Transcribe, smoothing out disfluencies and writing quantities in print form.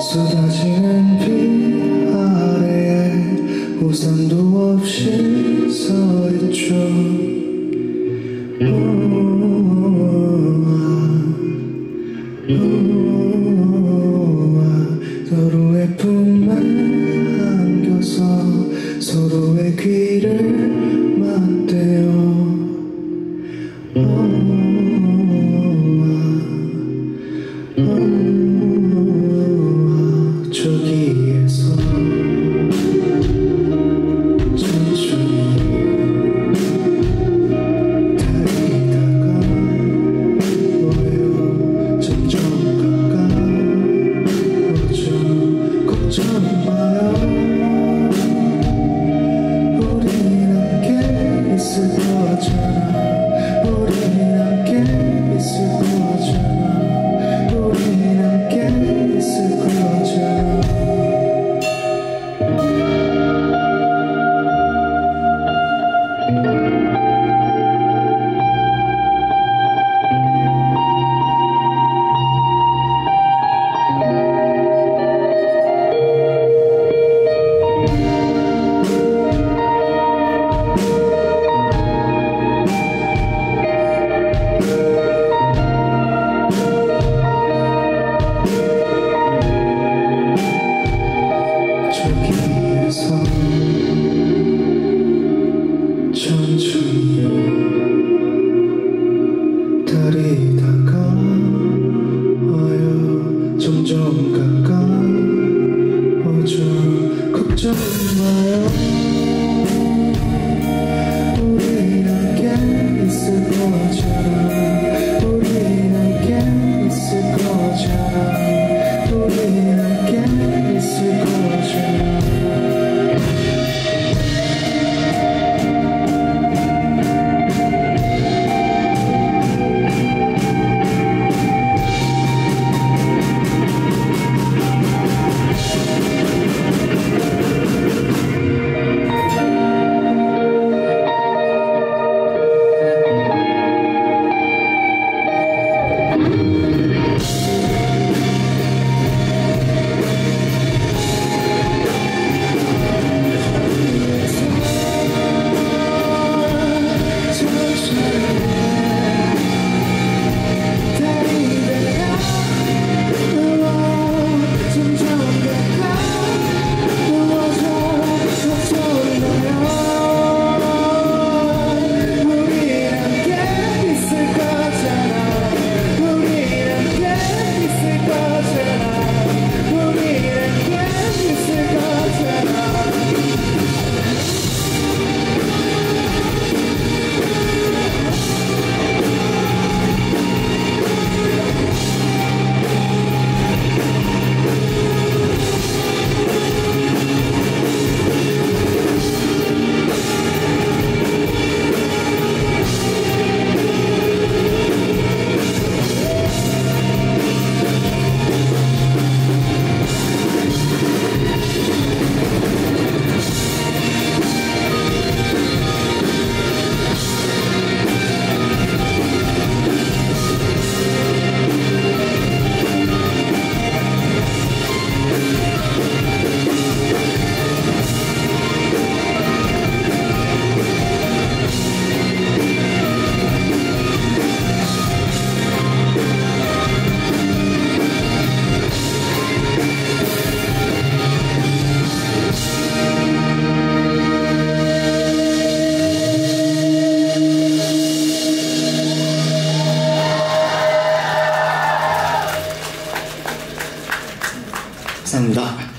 쏟아지는 비 아래에 우산도 없이 서있죠. 서로의 품에 안겨서 서로의 귀를 맞대요. 저기에서 천천히 달리다가 모여 점점 가까워져. 걱정 마요. 우린 함께 있을 거잖아. 우린 함께 있을 거잖아. 우린 함께 있을 거잖아. 저기에서 천천히 달리다가 와요. 점점 가까워져. 걱정 마요. 우리 함께 있을 거잖아. 우리 함께 있을 거잖아. 우리 함께 있을 거잖아. 감사합니다.